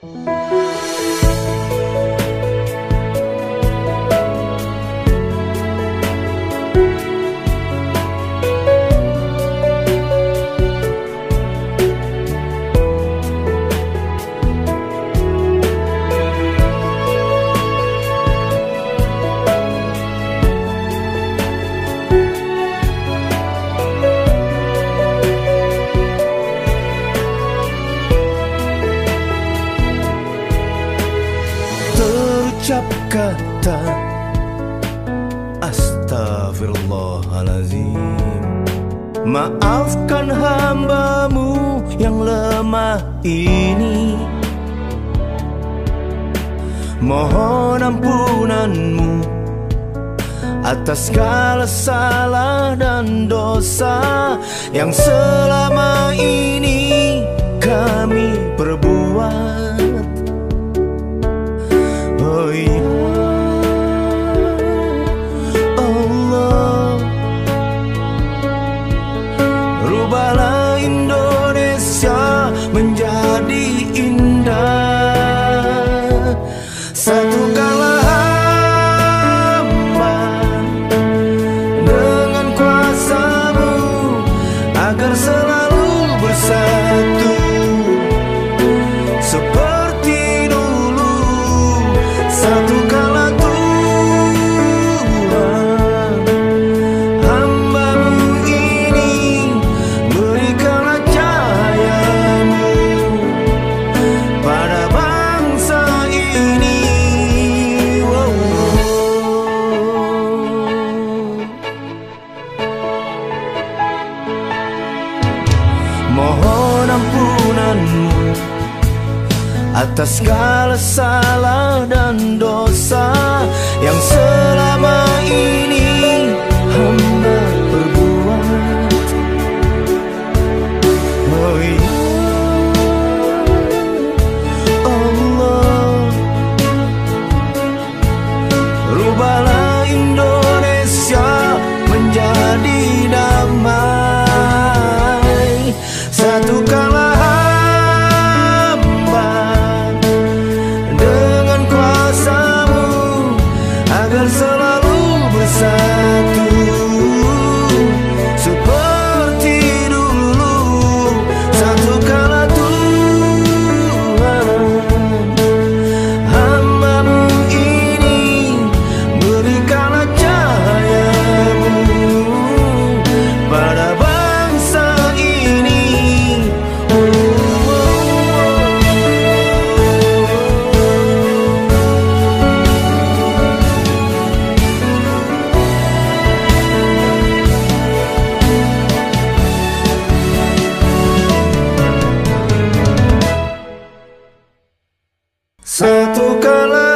Terucap kata Astaghfirullahalazim, maafkan hambamu yang lemah ini. Mohon ampunanmu atas segala salah dan dosa yang selama ini kami perbuat. Oh ya Allah, rubahlah Indonesia menjadi indah. Satukanlah hamba dengan kuasa-Mu agar selalu bersatu seperti dulu. Satukanlah Tuhan hamba-Mu ini, berikanlah cahaya-Mu pada bangsa ini. Mohon ampunan-Mu atas segala salah dan dosa yang selama ini hamba perbuat. Oh ya Allah, rubahlah Indonesia menjadi damai. Satukanlah hamba dengan kuasa-Mu agar selalu bersatu seperti dulu. Satukanlah Tuhan hamba-Mu ini, berikanlah cahaya-Mu pada bangsa ini. Satukanlah